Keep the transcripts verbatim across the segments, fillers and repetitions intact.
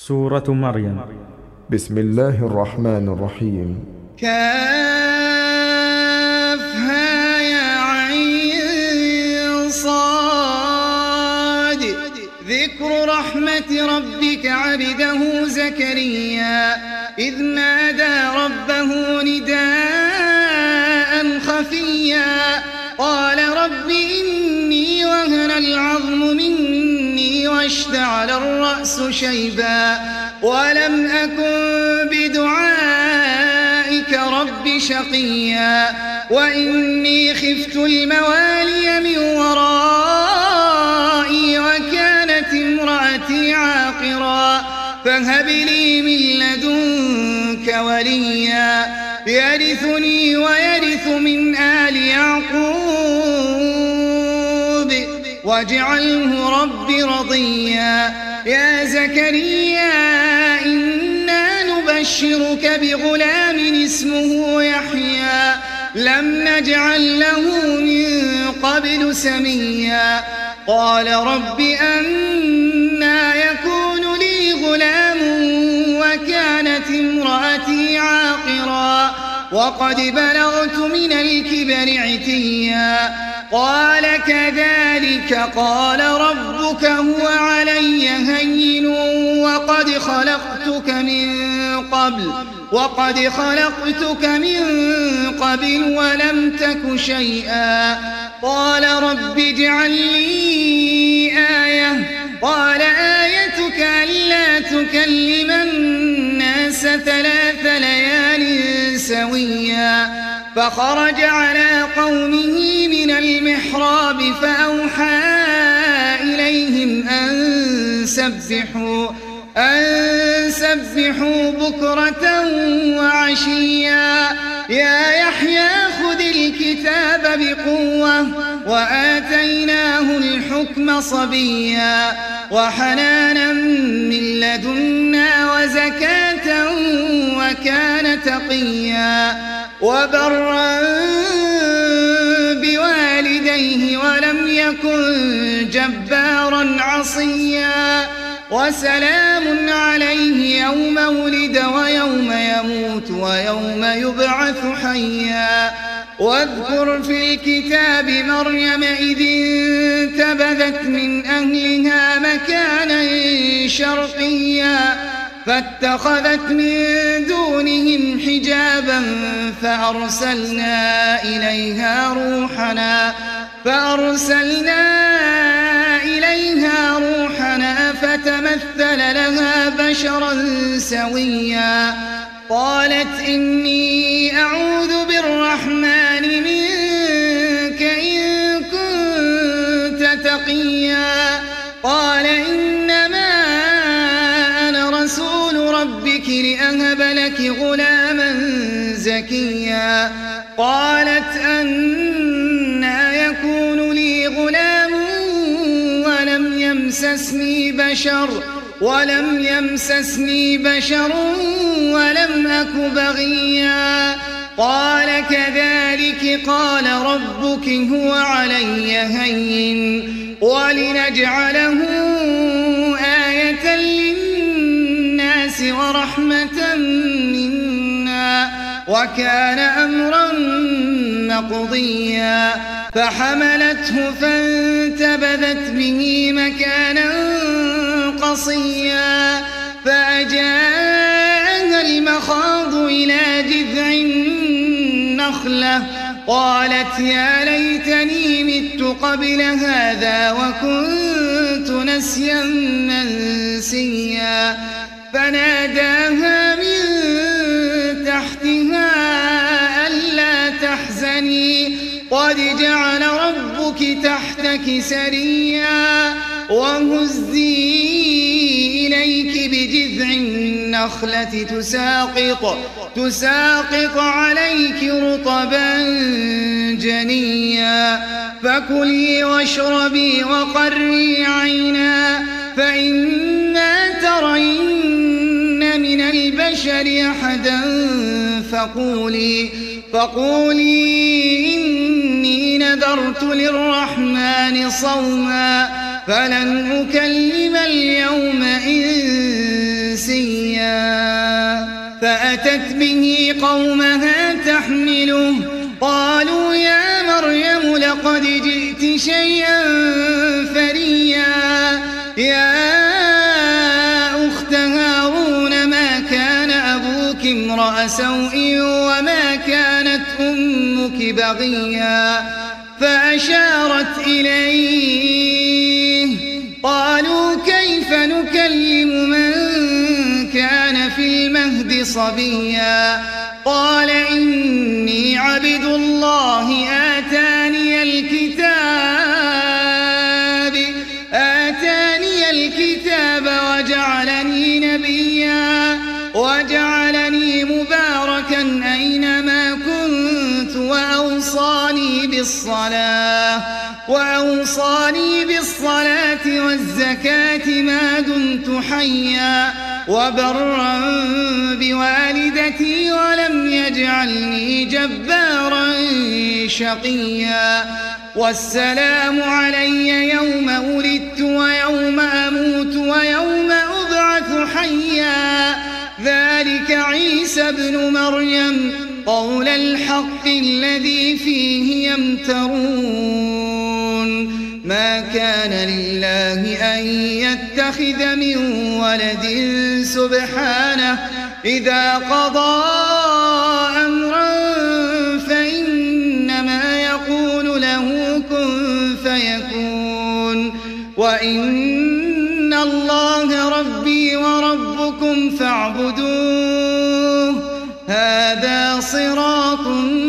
سورة مريم. بسم الله الرحمن الرحيم. كافها يا عين صاد. ذكر رحمة ربك عبده زكريا إذ نادى ربه نداء خفيا قال رب إني وهن العظم مني واشتعل الرأس شيبا ولم أكن بدعائك رب شقيا وإني خفت الموالي من ورائي وكانت امرأتي عاقرا فهب لي من لدنك وليا يرثني ويرث من آل يعقوب واجعله رب رضيا. يا زكريا إنا نبشرك بغلام اسمه يحيى لم نجعل له من قبل سميا قال رب أنى يكون لي غلام وكانت امرأتي عاقرا وقد بلغت من الكبر عتيا قال كذلك قال ربك هو علي هين وقد خلقتك من قبل وقد خلقتك من قبل ولم تك شيئا قال رب اجعل لي آية قال آيتك ألا تكلم الناس ثلاث ليال سويا فخرج على قومه من المحراب فأوحى إليهم أن سبحوا أن سبحوا بكرة وعشيا يا يحيى خذ الكتاب بقوة وآتيناه الحكم صبيا وحنانا من لدنا وزكاة وكان تقيا وبرا بوالديه ولم يكن جبارا عصيا وسلام عليه يوم ولد ويوم يموت ويوم يبعث حيا. واذكر في الكتاب مريم إذ انتبذت من أهلها مكانا شرقيا فاتخذت من دونهم حجابا فأرسلنا إليها روحنا فأرسلنا إليها روحنا فتمثل لها بشرا سويا قالت إني أعوذ بالرحمن منك إن كنت تقيا قال إنما أنا رسول ربك لأهب لك غلاما زكيا قالت أنى يكون لي غلام ولم يمسسني بشر ولم يمسسني بشر ولم أك بغيا قال كذلك قال ربك هو علي هين ولنجعله آية للناس ورحمة منا وكان أمرا مقضيا فحملته فانتبذت به مكانا قصيا فأجاءها المخاض إلى جذع النخلة قالت يا ليتني مت قبل هذا وكنت نسيا منسيا فناداها من تحتها ألا تحزني قد جعل ربك تحتك سريا وهزي إليك بجذع النخلة تساقط تساقط عليك رطبا جنيا فكلي واشربي وقري عينا فإما ترين من البشر أحدا فقولي فقولي إني نذرت للرحمن صوما فلن أكلم اليوم إنسيا فأتت به قومها تحمله قالوا يا مريم لقد جئت شيئا فريا يا أخت هارون ما كان أبوك امرأ سوء وما كانت أمك بغيا فأشارت إليه قالوا كيف نكلم من كان في المهد صبيا قال إني عبد الله آتاني الكتاب آتاني الكتاب وجعلني نبيا وجعلني مباركا أينما كنت وأوصاني بالصلاة وأوصاني بالصلاة والزكاة ما دمت حيا وبرا بوالدتي ولم يجعلني جبارا شقيا والسلام علي يوم ولدت ويوم أموت ويوم أبعث حيا ذلك عيسى ابن مريم قول الحق الذي فيه يمترون ما كان لله أن يتخذ من ولد سبحانه إذا قضى أمرا فإنما يقول له كن فيكون وإن الله ربي وربكم فاعبدوه هذا صراط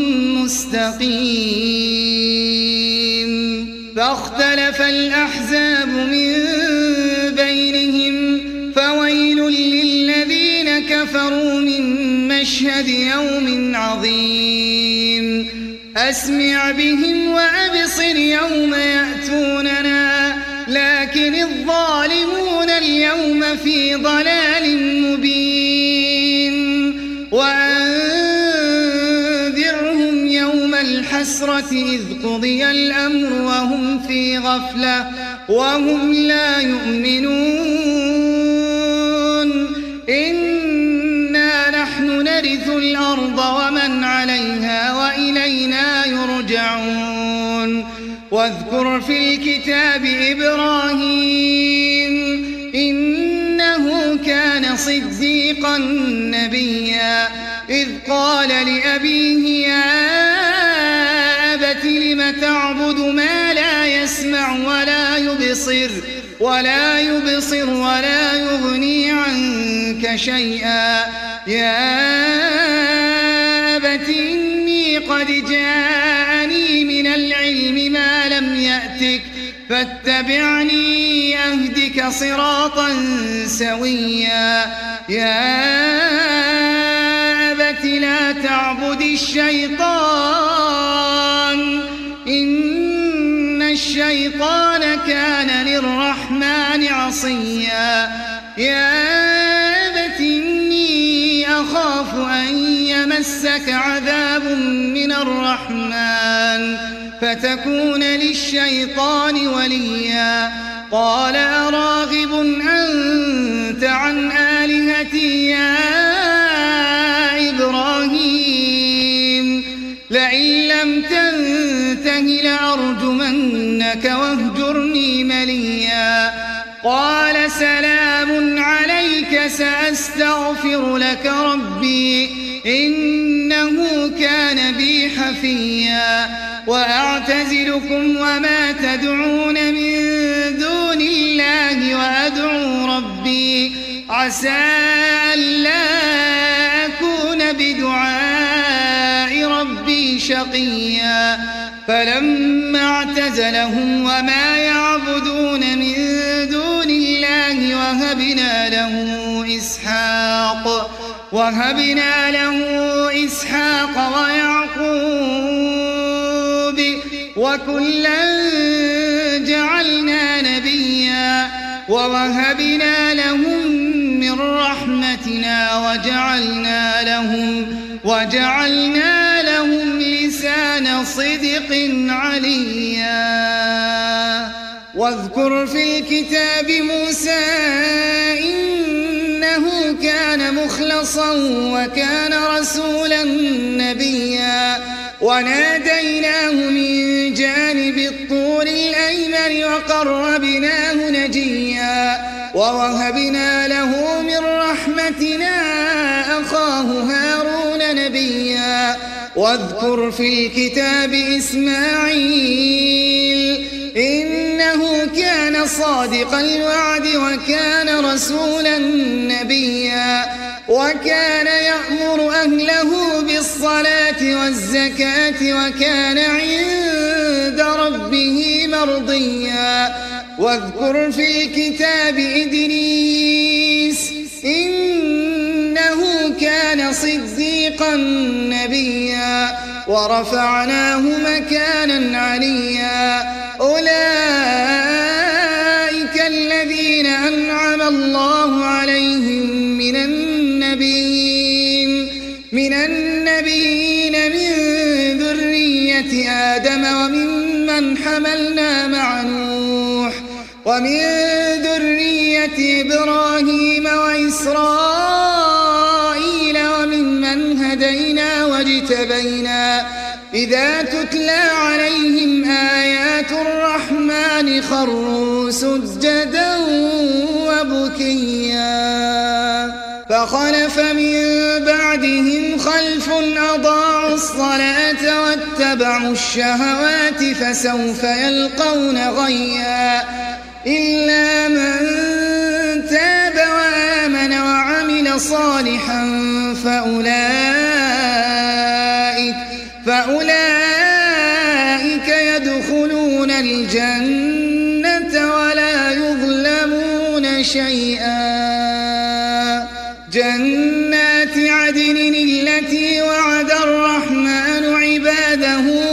مستقيم فاختلف الأحزاب من بينهم فويل للذين كفروا من مشهد يوم عظيم أسمع بهم وأبصر يوم يأتوننا لكن الظالمون اليوم في ضلال مبين وأنذرهم يوم الحسرة إذ قضي الأمر وهم في غفلة وهم لا يؤمنون إنا نحن نرث الأرض ومن عليها وإلينا يرجعون واذكر في الكتاب إبراهيم إنه كان صديقا نبيا إذ قال لأبيه يا أبت لم تعبد ما لا يسمع ولا يبصر ولا يبصر ولا يغني عنك شيئا يا أبت إني قد جاءني من العلم ما لم يأتك فاتبعني أهدك صراطا سويا يا أبت لا تعبد الشيطان إن الشيطان كان للرحمن عصيا يا أبت إني أخاف أن يمسك عذاب من الرحمن فتكون للشيطان وليا قال أراغب أنت عن آلهتي يا إبراهيم لئن لم تنته لأرجمنك واهجرني مليا قال سلام عليك سأستغفر لك ربي إنه كان بي حفيا وأعتزلكم وما تدعون من دون الله وأدعو ربي عسى ألا أكون بدعاء ربي شقيا فلما اعتزلهم وما يعبدون من دون الله وهبنا له إسحاق وهبنا له إسحاق ويعقوب وكلا جعلنا نبيا ووهبنا لهم من رحمتنا وجعلنا لهم وجعلنا لهم لسان صدق عليا واذكر في الكتاب موسى إنه كان مخلصا وكان رسولا نبيا وناديناه من جانب الطور الأيمن وقربناه نجيا ووهبنا له من رحمتنا أخاه هارون نبيا واذكر في الكتاب إسماعيل إنه كان صادق الوعد وكان رسولا نبيا وكان يأمر أهله بالصلاة والزكاة وكان عند ربه مرضيا واذكر في الكتاب إدريس إنه كان صديقا نبيا ورفعناه مكانا عليا أولئك الذين أنعم الله عليهم من النبيين من النبيين من ذرية آدم وممن حملنا مع نوح ومن ذرية إبراهيم وإسرائيل وممن هدينا واجتبينا إذا تتلى عليهم آيات الرحمن خروا سجدا وبكيا فخلف من بعدهم خلف أضاعوا الصلاة واتبعوا الشهوات فسوف يلقون غيا إلا من تاب وآمن وعمل صالحا فأولئك فأولئك يدخلون الجنة ولا يظلمون شيئا جنات عدن التي وعد الرحمن عباده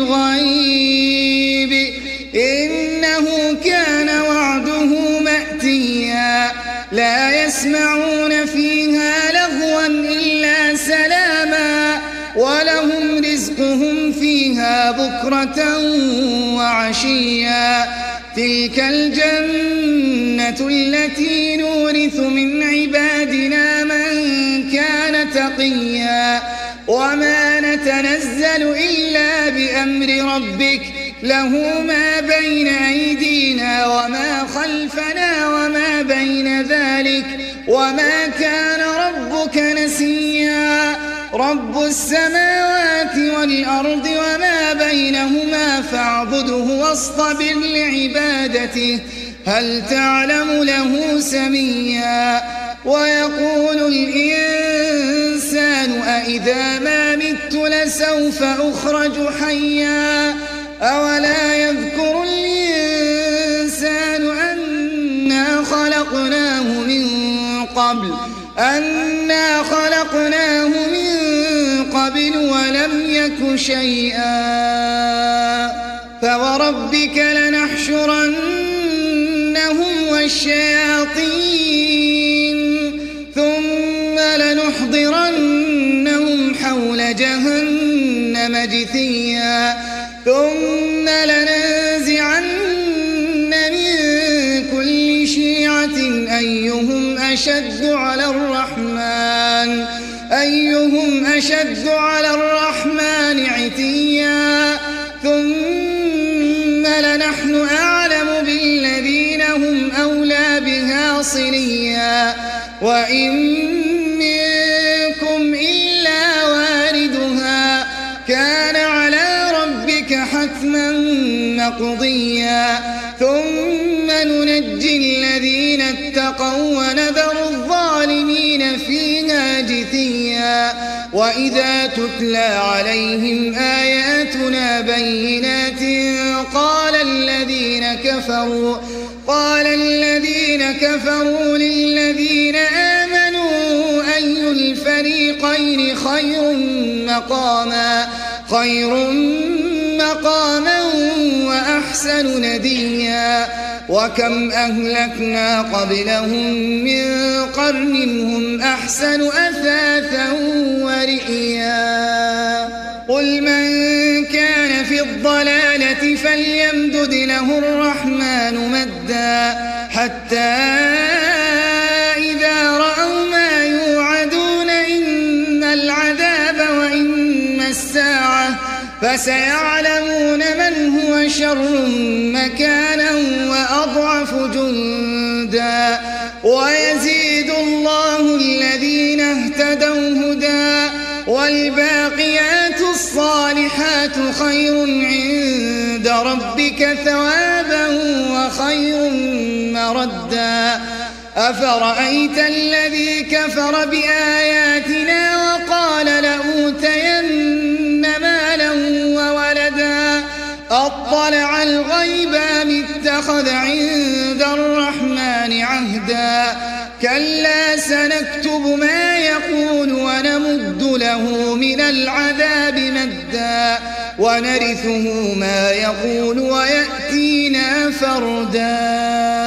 بالغيب إنه كان وعده مأتيا لا يسمعون فيها لغوا إلا سلاما ولهم رزقهم فيها بكرة وعشيا تلك الجنة التي نورث من عبادنا من كان تقيا وما نتنزل إلا بأمر ربك له ما بين أيدينا وما خلفنا وما بين ذلك وما كان ربك نسيا رب السماوات والأرض وما بينهما فاعبده واصطبر لعبادته هل تعلم له سميا ويقول الإنسان أإذا ما مت لسوف أخرج حيا أولا يذكر الإنسان أنا خلقناه من قبل أنا خلقناه من قبل ولم يك شيئا فوربك لنحشرنهم والشياطين ثم لنحضرنهم حول جهنم جثيا ثم لننزعن من كل شيعة أيهم أشد على الرحمن أيهم أشد على الرحمن عتيا ثم لنحن أعلم بالذين هم أولى بها صليا وإن منكم إلا واردها كان على ربك حتما مقضيا ثم ننجي الذين اتقوا ونذر الظالمين فيها جثيا وإذا تتلى عليهم آياتنا بينات قال الذين كفروا قال الذين كفروا للذين آمنوا أي الفريقين خير مقاما خير مقاما وأحسن نديا وكم أهلكنا قبلهم من قرن هم أحسن أثاثا ورئيا قل من كان في الضلالة فليمدد له الرحمن مدا حتى إذا رأوا ما فسيعلمون من هو شر مكانا وأضعف جندا ويزيد الله الذين اهتدوا هدى والباقيات الصالحات خير عند ربك ثوابا وخير مردا أفرأيت الذي كفر بآياتنا وقال لأوتين مالا وولدا أطلع الغيب أم اتخذ عند الرحمن عهدا كلا سنكتب ما يقول ونمد له من العذاب مدا ونرثه ما يقول ويأتينا فردا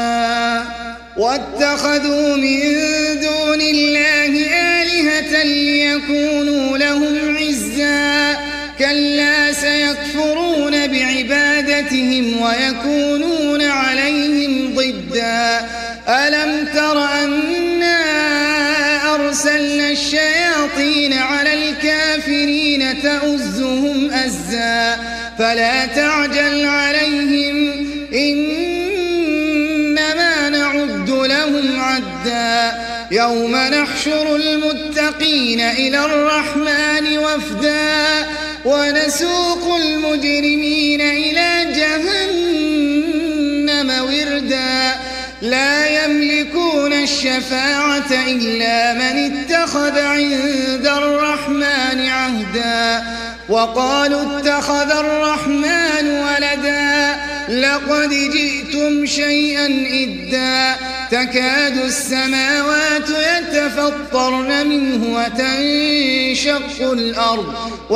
واتخذوا من دون الله آلهة ليكونوا لهم عزا كلا سيكفرون بعبادتهم ويكونون عليهم ضدا ألم تر أنا أرسلنا الشياطين على الكافرين تؤزهم أزا فلا تعجل عليهم إنما نعد لهم عدا يوم نحشر المتقين إلى الرحمن وفدا ونسوق المجرمين إلى جهنم وردا لا يملكون الشفاعة إلا من اتخذ عند الرحمن عهدا وقالوا اتخذ الرحمن ولدا لقد جئتم شيئا إدا تكاد السماوات يتفطرن منه وتنشق الأرض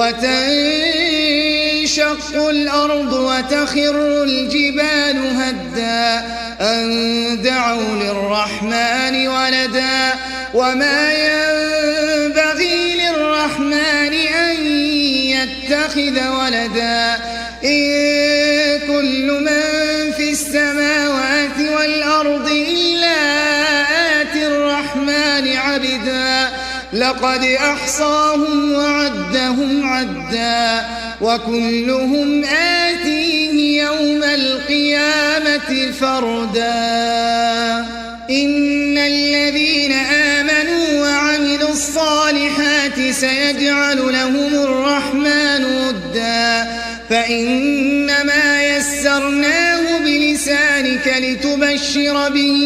وتنشق الأرض وتخر الجبال هدا أن دعوا للرحمن ولدا وما ينبغي للرحمن أن يتخذ ولدا إن كل من في السماوات والأرض إلا آتي الرحمن عبدا لقد أحصاهم وعدهم عدا وكلهم آتيه يوم القيامة فردا إن الذين آمنوا وعملوا الصالحات سيجعل لهم الرحمن ودا فإنما يسرناه بلسانك لتبشر به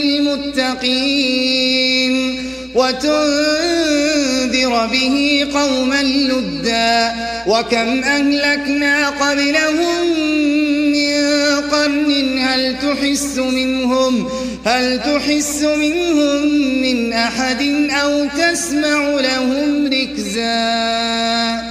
المتقين وتنذر به قوما لدا وكم أهلكنا قبلهم من قرن هل تحس منهم هل تحس منهم من أحد أو تسمع لهم ركزا